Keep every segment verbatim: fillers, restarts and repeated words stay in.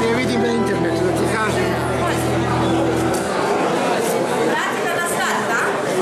je vidim na internetu, da ti kažem. Vratite na start, da?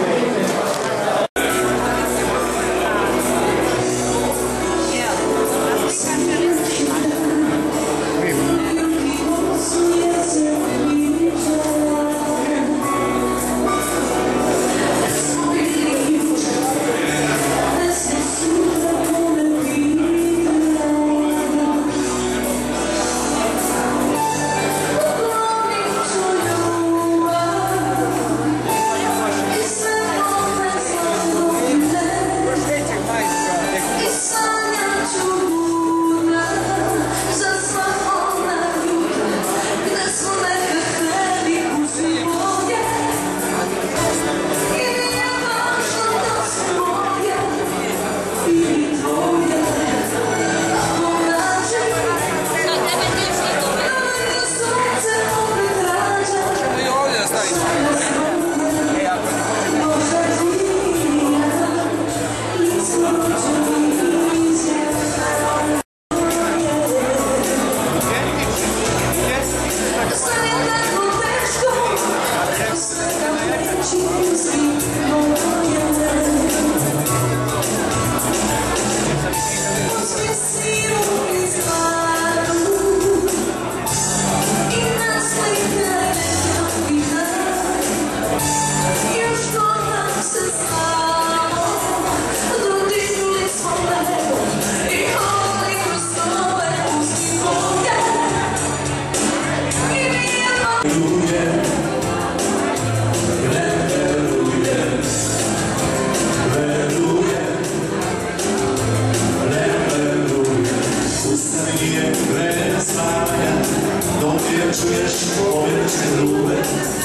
Czujesz powietrze grube,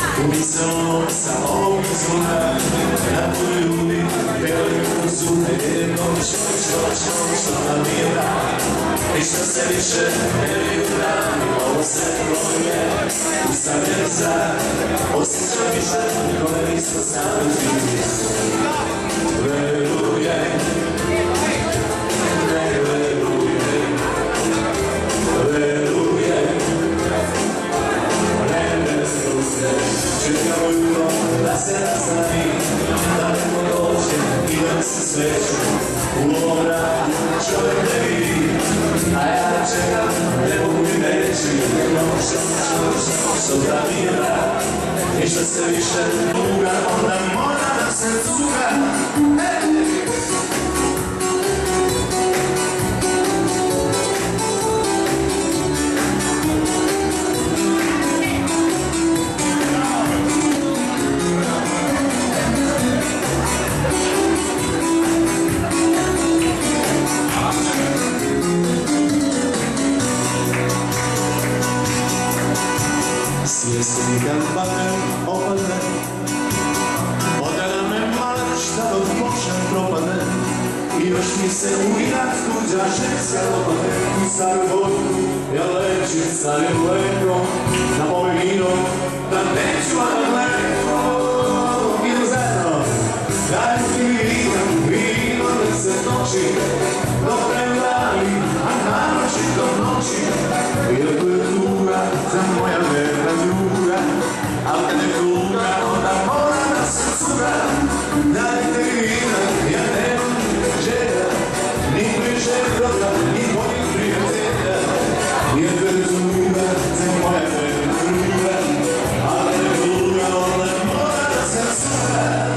ulicą samą złotę, na półjubi, białym złotę, jedną wciąż, wciąż, wciąż na mira. I što se više ne vjerujem, ovo se proje, ustane za, osjećam više, koje nismo znali živjeti. Verujem, ne verujem, verujem. Čekamo jutro da se nastavi, da nemo dođe i da se sveću. U ovom radu čovjek ne vidi, a ja da čekam ne mogu mi reći. Ne možem čuti što da mi je rad, i što se više duga, onda mora da se cuga. Svjesni kad batem opadne, odela me mlač da dok počnem propade, i još mi se u inat tuđa ženska dopade. U staru vojku ja lećim starim lekom, na moj vino da neću vam leko. Idu zajedno, daj ti vino, vino da se toči, dobre vlavi, a naročito noći. Iako je tuga za moja verna ljuga, al kad je tuga onda mora da se cuga. Dajte vina, ja nemam želja, ni bliže droga, ni mojih prijatelja. Iako je tuga za moja verna ljuga, al kad je tuga onda mora da se cuga.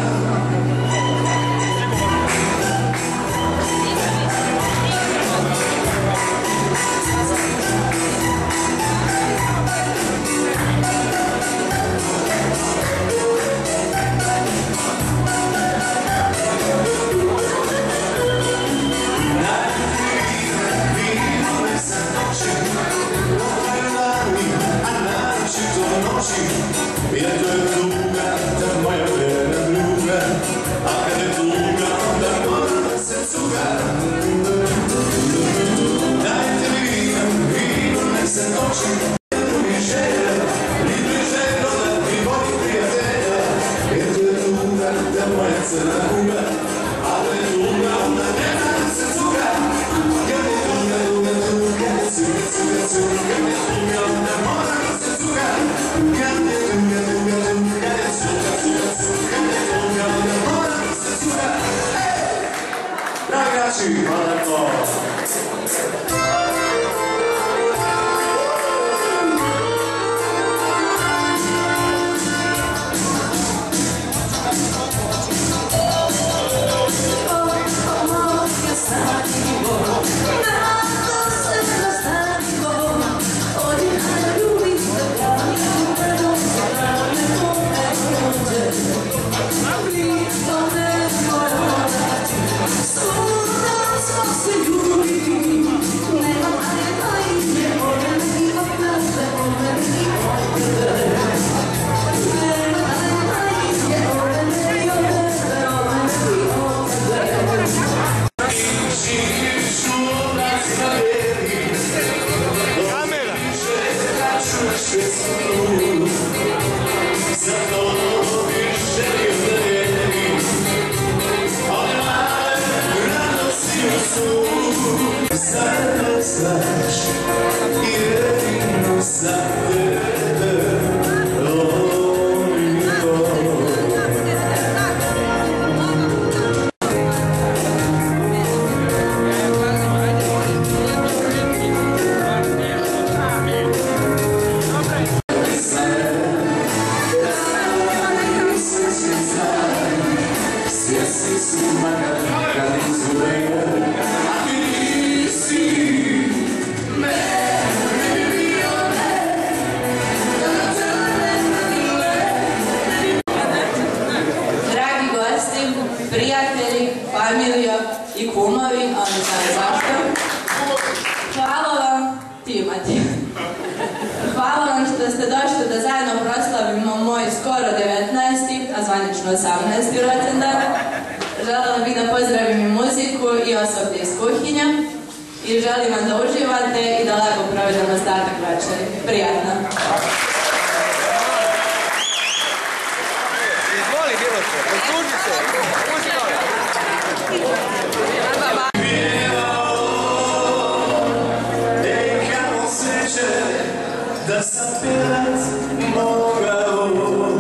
Iako je tuga, ta moja verna druga, a kad je tuga, onda mora da se cuga. Dajte mi vina, vino nek se toči, ni želja, ni bliže droga, ni mojih prijatelja. Iako je tuga, ta moja crna kuga, a kad je tuga, onda nema da se cuga. Kad je tuga, tuga, tuga, cuga, cuga, cuga, kad je tuga, onda znači, hvala to. Prijatelji, familija i kumovi, a ne znam zašto. Hvala vam, ti Mati. Hvala vam što ste došli da zajedno proslavimo moj skoro devetnaesti, a zvanično osamnaesti rođendan. Želela bih da pozdravim i muziku i osoblje iz kuhinja. I želim vam da uživate i da lepo provedemo ostatak večeri. Prijatno! Izvoli, Miloše, posluži se, pusti dole. Neka osjeće da sam pjevat mogao.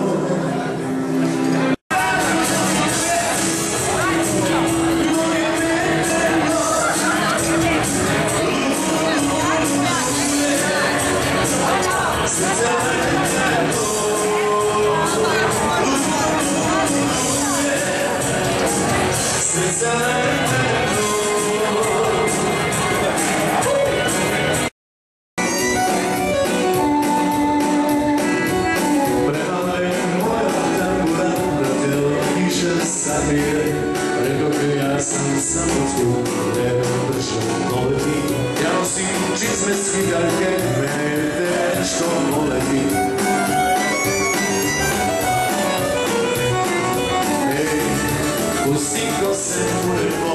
Čizme skidaljke, mene teško moleti. Ej, pusti ko se mure